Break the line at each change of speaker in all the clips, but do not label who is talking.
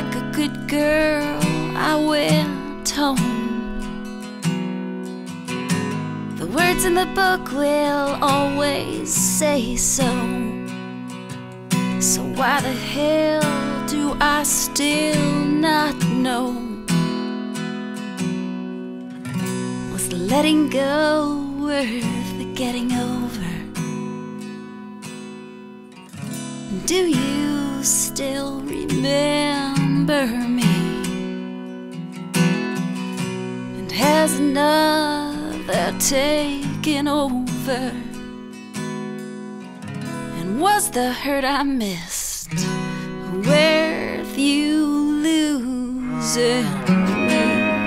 like a good girl, I went home. The words in the book will always say so. So why the hell do I still not know? Was the letting go worth the getting over? Do you still remember me? And has another taken over? And was the hurt I missed worth you losing me?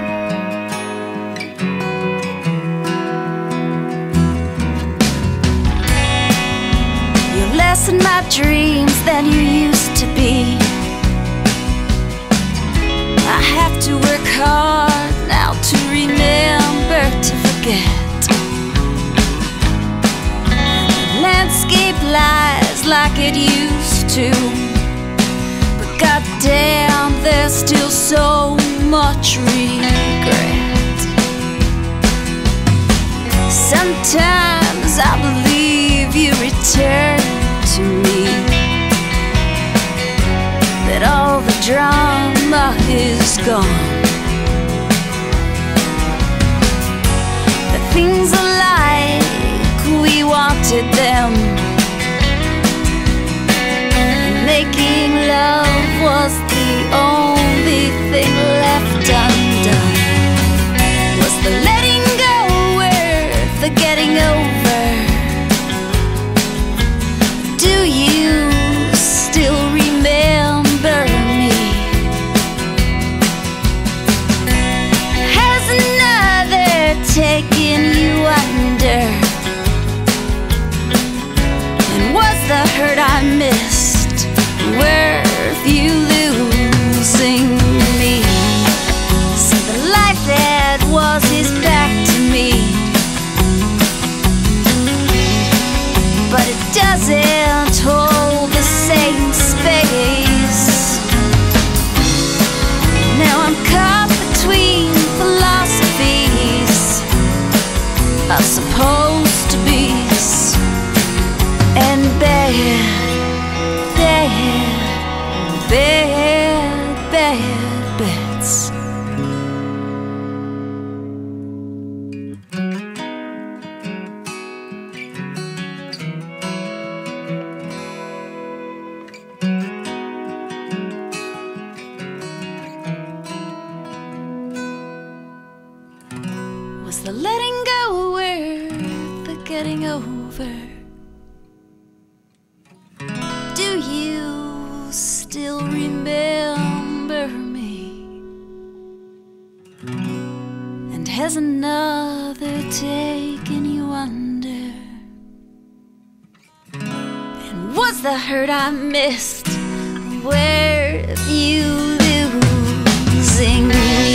You're less in my dreams than you used to be. I have to work hard now to remember to forget. The landscape lies like it used to, but goddamn, there's still so much regret. Sometimes I believe you return to me, that all the drama is gone, that things are like we wanted them, and making love was the only thing left undone. Was the letting go worth the getting over? Do you still remember me? Has another taken you under? And was the hurt I missed worth you losing me? So the life that was is back to me, but it doesn't hold the same space. Now I'm caught between philosophies of supposed to be's and bad, bad, bad, bad bets. Was the letting go worth the getting over? Do you still remember me? And has another taken you under? And was the hurt I missed worth you losing me?